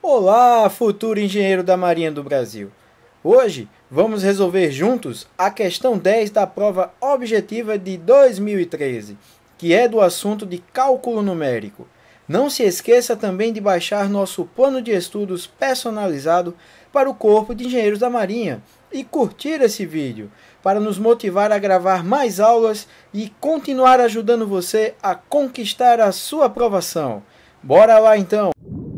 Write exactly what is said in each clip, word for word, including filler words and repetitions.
Olá, futuro engenheiro da Marinha do Brasil! Hoje vamos resolver juntos a questão dez da prova objetiva de dois mil e treze, que é do assunto de cálculo numérico. Não se esqueça também de baixar nosso plano de estudos personalizado para o Corpo de Engenheiros da Marinha e curtir esse vídeo para nos motivar a gravar mais aulas e continuar ajudando você a conquistar a sua aprovação. Bora lá então!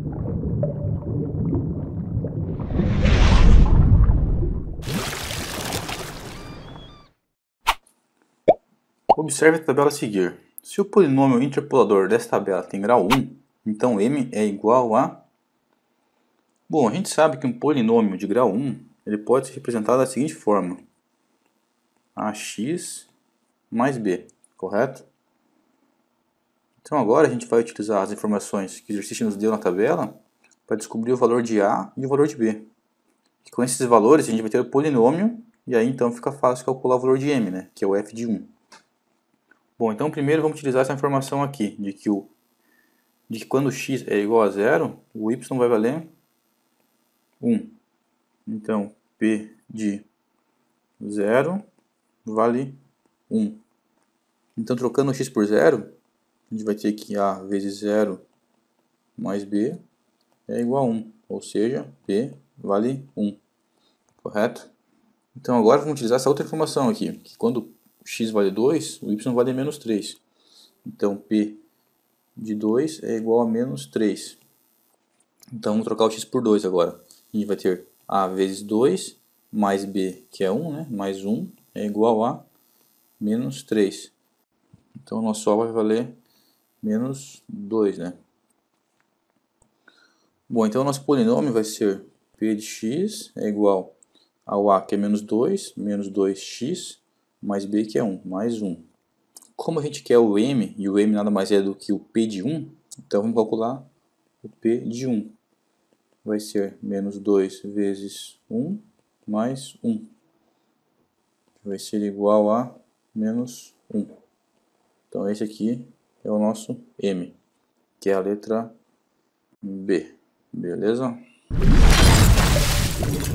Observe a tabela a seguir. Se o polinômio interpolador dessa tabela tem grau um, então m é igual a... Bom, a gente sabe que um polinômio de grau um ele pode ser representado da seguinte forma. ax mais b, correto? Então agora a gente vai utilizar as informações que o exercício nos deu na tabela para descobrir o valor de a e o valor de b. E com esses valores a gente vai ter o polinômio e aí então fica fácil calcular o valor de m, né? Que é o f de um. Bom, então primeiro vamos utilizar essa informação aqui, de que, o, de que quando x é igual a zero, o y vai valer um. Então, p de zero vale um. Então, trocando x por zero, a gente vai ter que a vezes zero mais b é igual a um, ou seja, p vale um, correto? Então agora vamos utilizar essa outra informação aqui, que quando x vale dois, o y vale menos três. Então, p de dois é igual a menos três. Então, vamos trocar o x por dois agora. A gente vai ter a vezes dois, mais b, que é um, né? Mais um, é igual a menos três. Então, o nosso a vai valer menos dois, né? Bom, então o nosso polinômio vai ser p de x é igual ao a, que é menos dois, menos dois x, mais b, que é um, mais um. Como a gente quer o m, e o m nada mais é do que o p de um, então vamos calcular o p de um. Vai ser menos dois vezes um, mais um. Vai ser igual a menos um. Então esse aqui é o nosso m, que é a letra B. Beleza?